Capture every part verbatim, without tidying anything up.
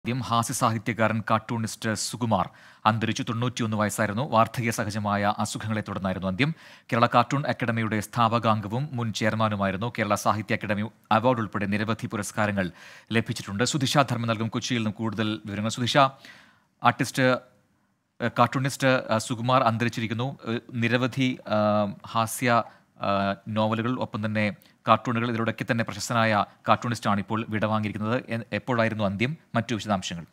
ആദ്യം ഹാസ്യ സാഹിത്യകാരൻ കാർട്ടൂണിസ്റ്റ് സുകുമാർ അന്തരിച്ചു. തൊണ്ണൂറ്റിയൊന്ന് വയസ്സായിരുന്നു. വാർദ്ധക്യ സഹജമായ അസുഖങ്ങളെ തുടർന്നായിരുന്നു അന്ത്യം. കേരള കാർട്ടൂൺ അക്കാദമിയുടെ സ്ഥാപകാംഗവും മുൻ ചെയർമാനുമായിരുന്നു. കേരള സാഹിത്യ അക്കാദമി അവാർഡ് ഉൾപ്പെടെ നിരവധി പുരസ്കാരങ്ങൾ ലഭിച്ചിട്ടുണ്ട്. സുധിഷ ധർമ്മ നൽകും കൊച്ചിയിൽ നിന്നും കൂടുതൽ വിവരങ്ങൾ. സുധിഷ, ആർട്ടിസ്റ്റ് കാർട്ടൂണിസ്റ്റ് സുകുമാർ അന്തരിച്ചിരിക്കുന്നു. നിരവധി ഹാസ്യ നോവലുകൾ, ഒപ്പം തന്നെ കാർട്ടൂണുകൾ, ഇതിലൂടെയൊക്കെ തന്നെ പ്രശസ്തനായ കാർട്ടൂണിസ്റ്റാണ് ഇപ്പോൾ വിടവാങ്ങിയിരിക്കുന്നത്. എപ്പോഴായിരുന്നു അന്ത്യം? മറ്റു വിശദാംശങ്ങൾ.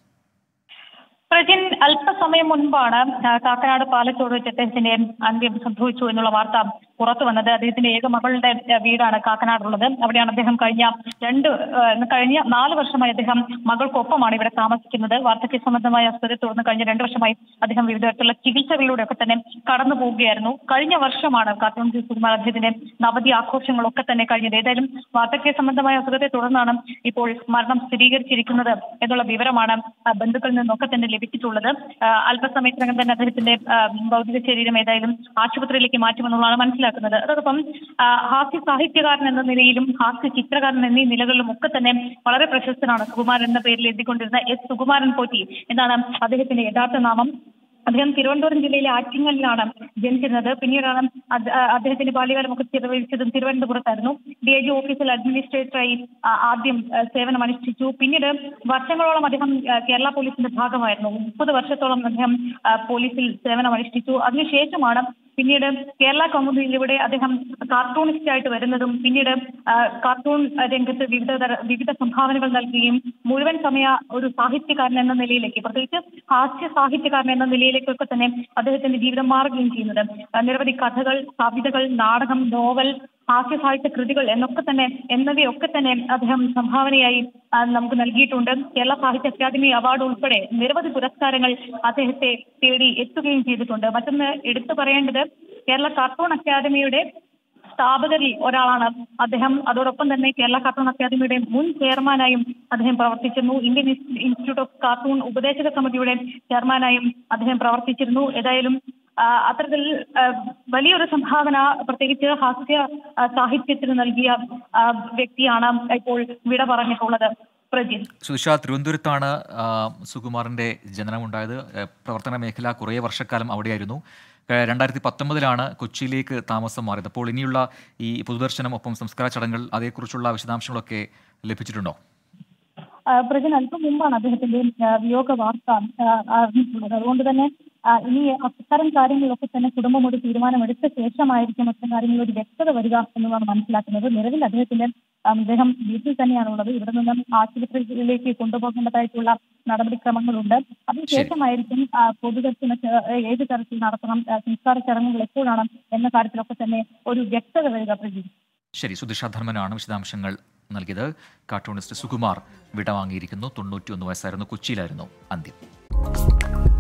പ്രജിൻ, അല്പസമയം മുൻപാണ് കാക്കനാട് പാലച്ചോട് വെച്ച് അദ്ദേഹത്തിന്റെ അന്ത്യം സംഭവിച്ചു എന്നുള്ള വാർത്ത പുറത്തു വന്നത്. അദ്ദേഹത്തിന്റെ ഏക മകളുടെ വീടാണ് കാക്കനാടുള്ളത്. അവിടെയാണ് അദ്ദേഹം കഴിഞ്ഞ രണ്ട് കഴിഞ്ഞ നാല് വർഷമായി അദ്ദേഹം മകൾക്കൊപ്പമാണ് ഇവിടെ താമസിക്കുന്നത്. വാർദ്ധക്യ സംബന്ധമായ അസുഖത്തെ തുടർന്ന് കഴിഞ്ഞ രണ്ടു വർഷമായി അദ്ദേഹം വിവിധ തരത്തിലുള്ള ചികിത്സകളിലൂടെയൊക്കെ തന്നെ കടന്നു പോവുകയായിരുന്നു. കഴിഞ്ഞ വർഷമാണ് കാർട്ടൂൺ സുകുമാർ അദ്ദേഹത്തിന്റെ നവതി ആഘോഷങ്ങളൊക്കെ തന്നെ കഴിഞ്ഞത്. ഏതായാലും വാർദ്ധക്യ സംബന്ധമായ അസുഖത്തെ തുടർന്നാണ് ഇപ്പോൾ മരണം സ്ഥിരീകരിച്ചിരിക്കുന്നത് എന്നുള്ള വിവരമാണ് ബന്ധുക്കളിൽ നിന്നൊക്കെ തന്നെ ലഭിച്ചിട്ടുള്ളത്. അല്പസമയത്തിനകം തന്നെ അദ്ദേഹത്തിന്റെ ഭൗതിക ശരീരം ഏതായാലും ആശുപത്രിയിലേക്ക് മാറ്റുമെന്നുള്ളതാണ് മനസ്സിലാക്കുന്നത്. അതോടൊപ്പം ഹാസ്യ സാഹിത്യകാരൻ എന്ന നിലയിലും ഹാസ്യ ചിത്രകാരൻ എന്നീ നിലകളിലും ഒക്കെ തന്നെ വളരെ പ്രശസ്തനാണ്. സുകുമാരൻ എന്ന പേരിൽ എഴുതിക്കൊണ്ടിരുന്ന എസ് സുകുമാരൻ പോറ്റി എന്നാണ് അദ്ദേഹത്തിന്റെ യഥാർത്ഥ നാമം. അദ്ദേഹം തിരുവനന്തപുരം ജില്ലയിലെ ആറ്റിങ്ങലിലാണ് ജനിച്ചിരുന്നത്. പിന്നീടാണ് അദ്ദേഹത്തിന്റെ ബാല്യകാലമൊക്കെ ചെലവഴിച്ചതും തിരുവനന്തപുരത്തായിരുന്നു. ഡി ഐ ജി ഓഫീസിൽ അഡ്മിനിസ്ട്രേറ്ററായി ആദ്യം സേവനം അനുഷ്ഠിച്ചു. പിന്നീട് വർഷങ്ങളോളം അദ്ദേഹം കേരള പോലീസിന്റെ ഭാഗമായിരുന്നു. മുപ്പത് വർഷത്തോളം അദ്ദേഹം പോലീസിൽ സേവനം അനുഷ്ഠിച്ചു. അതിനുശേഷമാണ് പിന്നീട് കേരള കൗമുദിയിലൂടെ അദ്ദേഹം കാർട്ടൂണിസ്റ്റ് ആയിട്ട് വരുന്നതും പിന്നീട് കാർട്ടൂൺ രംഗത്ത് വിവിധ വിവിധ സംഭാവനകൾ നൽകുകയും മുഴുവൻ സമയ ഒരു സാഹിത്യകാരൻ എന്ന നിലയിലേക്ക്, പ്രത്യേകിച്ച് ഹാസ്യ സാഹിത്യകാരൻ എന്ന നിലയിലേക്കൊക്കെ തന്നെ അദ്ദേഹത്തിന്റെ ജീവിതം മാറുകയും ചെയ്യുന്നത്. നിരവധി കഥകൾ, കവിതകൾ, നാടകം, നോവൽ, ഹാസ്യ സാഹിത്യ കൃതികൾ എന്നൊക്കെ തന്നെ എന്നവയൊക്കെ തന്നെ അദ്ദേഹം സംഭാവനയായി നമുക്ക് നൽകിയിട്ടുണ്ട്. കേരള സാഹിത്യ അക്കാദമി അവാർഡ് ഉൾപ്പെടെ നിരവധി പുരസ്കാരങ്ങൾ അദ്ദേഹത്തെ തേടി എത്തുകയും ചെയ്തിട്ടുണ്ട്. മറ്റൊന്ന് എടുത്തു പറയേണ്ടത്, കേരള കാർട്ടൂൺ അക്കാദമിയുടെ സ്ഥാപകരിൽ ഒരാളാണ് അദ്ദേഹം. അതോടൊപ്പം തന്നെ കേരള കാർട്ടൂൺ അക്കാദമിയുടെ മുൻ ചെയർമാനായും അദ്ദേഹം പ്രവർത്തിച്ചിരുന്നു. ഇന്ത്യൻ ഇൻസ്റ്റിറ്റ്യൂട്ട് ഓഫ് കാർട്ടൂൺ ഉപദേശക സമിതിയുടെ ചെയർമാനായും അദ്ദേഹം പ്രവർത്തിച്ചിരുന്നു. ഏതായാലും അത്തരത്തിൽ വലിയൊരു സംഭാവന പ്രത്യേകിച്ച് ഹാസ്യ സാഹിത്യത്തിന് നൽകിയ വ്യക്തിയാണ് ഇപ്പോൾ വിട പറഞ്ഞിട്ടുള്ളത്. പ്രജിൻ, സുധിഷ, തിരുവനന്തപുരത്താണ് സുകുമാറിന്റെ ജനനമുണ്ടായത്. പ്രവർത്തന മേഖല കുറേ വർഷക്കാലം അവിടെയായിരുന്നു. രണ്ടായിരത്തി പത്തൊമ്പതിലാണ് കൊച്ചിയിലേക്ക് താമസം മാറിയത്. അപ്പോൾ ഇനിയുള്ള ഈ പൊതുദർശനം, ഒപ്പം സംസ്കാര ചടങ്ങുകൾ, അതേക്കുറിച്ചുള്ള വിശദാംശങ്ങളൊക്കെ ലഭിച്ചിട്ടുണ്ടോ? പ്രജിൻ, അല്പം മുമ്പാണ് അദ്ദേഹത്തിന്റെ വിയോഗ വാർത്ത അറിഞ്ഞിട്ടുള്ളത്. അതുകൊണ്ട് തന്നെ ഇനി അത്തരം കാര്യങ്ങളിലൊക്കെ തന്നെ കുടുംബം ഒരു തീരുമാനമെടുത്ത ശേഷമായിരിക്കും അത്തരം കാര്യങ്ങളിൽ ഒരു വ്യക്തത വരിക എന്നതാണ് മനസ്സിലാക്കുന്നത്. നിലവിൽ അദ്ദേഹത്തിന്റെ അദ്ദേഹം വീട്ടിൽ തന്നെയാണുള്ളത്. ഇവിടെ നിന്നും ആശുപത്രിയിലേക്ക് കൊണ്ടുപോകേണ്ടതായിട്ടുള്ള നടപടിക്രമങ്ങളുണ്ട്. അതിനുശേഷമായിരിക്കും പൊതുദർശന ഏത് തരത്തിൽ നടത്തണം, സംസ്കാര ചടങ്ങുകൾ എപ്പോഴാണ് എന്ന കാര്യത്തിലൊക്കെ തന്നെ ഒരു വ്യക്തത വരിക. പ്രജി, ശരി. സുധിഷ ധർമ്മനാണ് വിശദാംശങ്ങൾ നൽകിയത്. കാർട്ടൂണിസ്റ്റ് സുകുമാർ വിടവാങ്ങിയിരിക്കുന്നു. തൊണ്ണൂറ്റിയൊന്ന് വയസ്സായിരുന്നു. കൊച്ചിയിലായിരുന്നു അന്ത്യം.